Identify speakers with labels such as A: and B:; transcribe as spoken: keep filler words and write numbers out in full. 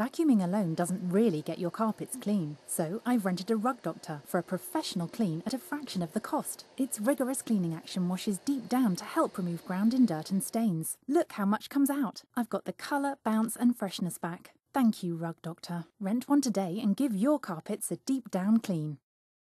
A: Vacuuming alone doesn't really get your carpets clean, so I've rented a rug doctor for a professional clean at a fraction of the cost. Its rigorous cleaning action washes deep down to help remove ground in dirt and stains. Look how much comes out. I've got the colour, bounce and freshness back. Thank you, Rug Doctor. Rent one today and give your carpets a deep down clean.